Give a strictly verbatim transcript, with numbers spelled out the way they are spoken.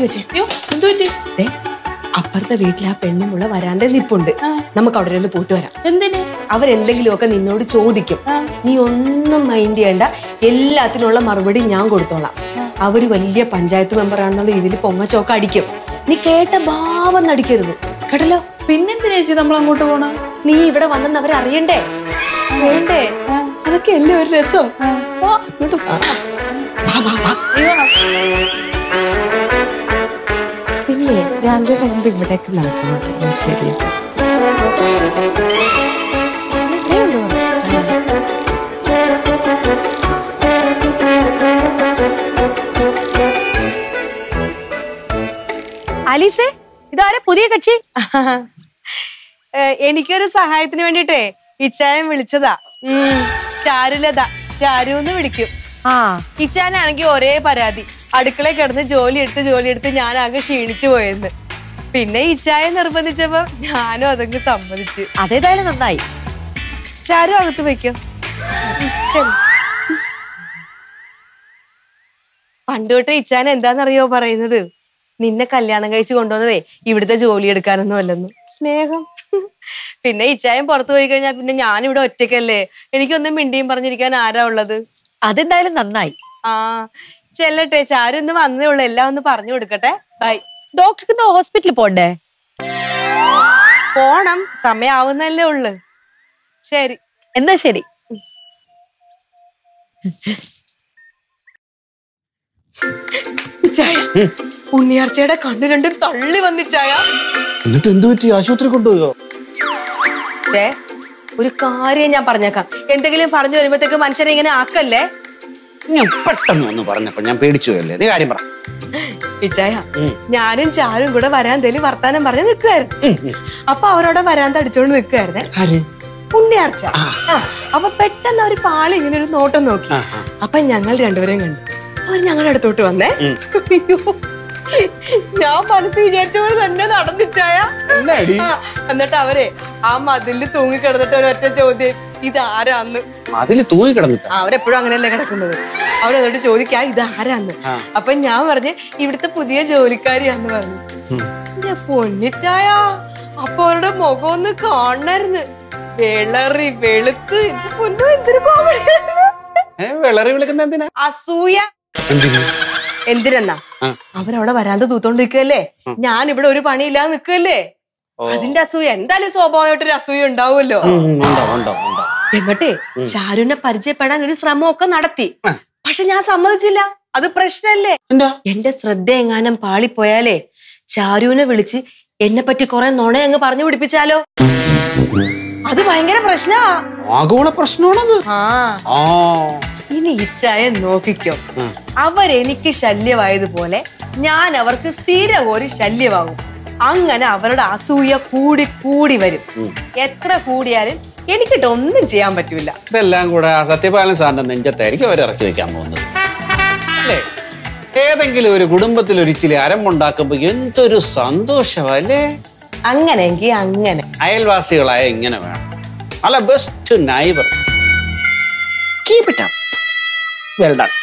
മാറ്റി വെച്ചേ. അപ്പുറത്തെ വീട്ടിൽ ആ പെണ്ണുമുള്ള വരാന്റെ നിപ്പുണ്ട്. നമുക്ക് അവിടെ ഒന്ന് പോയിട്ട് വരാം. എന്തിന്? അവരെന്തെങ്കിലുമൊക്കെ നിന്നോട് ചോദിക്കും. നീ ഒന്നും മൈൻഡ് ചെയ്യണ്ട, എല്ലാത്തിനുള്ള മറുപടി ഞാൻ കൊടുത്തോളാം. അവര് വലിയ പഞ്ചായത്ത് മെമ്പറാണെന്നുള്ള ഇതിൽ പൊങ്ങച്ചോക്ക അടിക്കും. നീ കേട്ട ഭാവം നടിക്കരുത് കേട്ടല്ലോ. പിന്നെന്തിനാ ചേച്ചി നമ്മൾ അങ്ങോട്ട് പോണ? നീ ഇവിടെ വന്നെന്ന് അവരറിയണ്ടേ? വേണ്ടേ? അതൊക്കെ അല്ലേ ഒരു രസം. പിന്നെ രാവിലെ വരുമ്പോ ഇവിടേക്ക് നടക്കുന്നുണ്ട്. ശരി, ആലീസേ, ഇതാരാ പുതിയ കക്ഷി? എനിക്കൊരു സഹായത്തിന് വേണ്ടിട്ടേ ഇച്ചായൻ വിളിച്ചതാ. ചാരുലത, ചാരു എന്ന് വിളിക്കും. ഇച്ചാനാണെങ്കിൽ ഒരേ പരാതി, അടുക്കളയിൽ കിടന്ന് ജോലി എടുത്ത് ജോലി എടുത്ത് ഞാൻ ആകെ ക്ഷീണിച്ചു പോയെന്ന്. പിന്നെ ഇച്ചായ നിർബന്ധിച്ചപ്പോ ഞാനും അതങ്ങ് സമ്മതിച്ചു. അതേതായാലും നന്നായി. ചാരു അകത്ത് വെക്കോ. പണ്ടോട്ടെ ഇച്ചാൻ എന്താന്നറിയോ പറയുന്നത്? നിന്നെ കല്യാണം കഴിച്ചു കൊണ്ടുവന്നതേ ഇവിടുത്തെ ജോലി എടുക്കാനൊന്നും അല്ലെന്നു. സ്നേഹം. പിന്നെ ഇച്ചായം പുറത്തു പോയി കഴിഞ്ഞാൽ പിന്നെ ഞാനിവിടെ ഒറ്റയ്ക്കല്ലേ, എനിക്കൊന്നും മിണ്ടിയും പറഞ്ഞിരിക്കാൻ ആരാ ഉള്ളത്? അതെന്തായാലും നന്നായി. ആ ചെല്ലട്ടെ, ചാരു ഒന്ന് വന്നേ ഉള്ളു, എല്ലാം ഒന്ന് പറഞ്ഞു കൊടുക്കട്ടെ. ബൈ. ഡോക്ടർക്ക് ഹോസ്പിറ്റലിൽ പോണ്ടേ? പോണം, സമയാവുന്നല്ലേ ഉള്ളു. ശരി എന്നാ ശരി. ഉണ്ണിയാർച്ചയുടെ കണ്ണു രണ്ടും തള്ളി വന്നിച്ചായ. എന്നിട്ട് എന്ത് പറ്റി? ആശുപത്രി കൊണ്ടുപോയോ? ഒരു കാര്യം ഞാൻ പറഞ്ഞേക്കാം, എന്തെങ്കിലും പറഞ്ഞു വരുമ്പോഴത്തേക്ക് മനുഷ്യനെ ഇങ്ങനെ ആക്കല്ലേ. ഞാൻ പെട്ടെന്ന് ഒന്ന് പറഞ്ഞപ്പോ ഞാൻ പേടിച്ചു പോയല്ലേ. നീ കാര്യം പറ. ഇച്ചായ, ഞാനും ചാരും കൂടെ വരാന്തേലും വർത്താനം പറഞ്ഞ് നിൽക്കുവായിരുന്നു. അപ്പൊ അവരോടെ വരാന്ത അടിച്ചോണ്ട് നിൽക്കുവായിരുന്നേ ഉണ്ണിയാർച്ച. അപ്പൊ പെട്ടെന്ന് അവര് പാളി ഇങ്ങനെ ഒരു നോട്ടം നോക്കി. അപ്പൊ ഞങ്ങൾ രണ്ടുപേരെയും കണ്ടു. അവർ ഞങ്ങളുടെ അടുത്തോട്ട് വന്നേ. ഞാൻ മനസ്സ് വിചാരിച്ച പോലെ തന്നെ നടന്നിച്ചായ. എന്നിട്ട് അവരെ ആ മതിലിൽ തൂങ്ങി കിടന്നിട്ട് ഒരൊറ്റ ചോദ്യം, ഇതാരാന്ന്. അതില് തൂങ്ങി കിടന്നിട്ട് അവരെപ്പോഴും അങ്ങനെയല്ലേ കിടക്കുന്നത്. അവരെന്നിട്ട് ചോദിക്കാ ഇതാരാന്ന്. അപ്പൊ ഞാൻ പറഞ്ഞ് ഇവിടുത്തെ പുതിയ ജോലിക്കാരിയാന്ന് പറഞ്ഞു. ഞാൻ പൊന്നിച്ചായ, അപ്പൊ അവരുടെ മുഖം ഒന്ന് കാണായിരുന്നു. വെളറി വെളുത്ത്. പൊന്നോ, എന്തൊരു വെളറി വിളിക്കുന്ന എന്തിനാ? അസൂയ. എന്തിനെന്നാ? അവരവിടെ വരാന്ത തൂത്തോണ്ട് നിൽക്കല്ലേ, ഞാൻ ഇവിടെ ഒരു പണിയില്ലാതെ നിൽക്കല്ലേ. അതിന്റെ അസൂയ. എന്തായാലും സ്വാഭാവികമായിട്ടൊരു അസൂയ ഉണ്ടാവുമല്ലോ. എന്നിട്ടേ ചാരുവിനെ പരിചയപ്പെടാൻ ഒരു ശ്രമമൊക്കെ നടത്തി. പക്ഷെ ഞാൻ സമ്മതിച്ചില്ല. അത് പ്രശ്നല്ലേ. എന്റെ ശ്രദ്ധ എങ്ങാനും പാളിപ്പോയാലേ ചാരുവിനെ വിളിച്ച് എന്നെ പറ്റി കുറെ നുണ അങ്ങ് പറഞ്ഞു പിടിപ്പിച്ചാലോ? അത് ഭയങ്കര പ്രശ്നാ. ആഗോള പ്രശ്നമാണത്. ആ ഇനി ഇച്ചായ നോക്കിക്കോ. അവരെനിക്ക് ശല്യമായതുപോലെ ഞാൻ അവർക്ക് സ്ഥിരം ഒരു ശല്യമാകും. അങ്ങനെ അവരുടെ അസൂയ കൂടി കൂടി വരും. എത്ര കൂടിയാലും എനിക്കിട്ട് ഒന്നും ചെയ്യാൻ പറ്റൂല. ഇതെല്ലാം കൂടെ സത്യപാലൻ സാറിന്റെ നെഞ്ചത്തായിരിക്കും അവർ ഇറക്കി വെക്കാൻ പോകുന്നത് അല്ലേ? ഏതെങ്കിലും ഒരു കുടുംബത്തിൽ ഒരിച്ചിരി അരമ്പുണ്ടാക്കുമ്പോ എന്തൊരു സന്തോഷമല്ലേ? അങ്ങനെയെങ്കിൽ അങ്ങനെ. അയൽവാസികളായ ഇങ്ങനെ വേണം. അല്ല, best neighbour. Keep it up. Well done.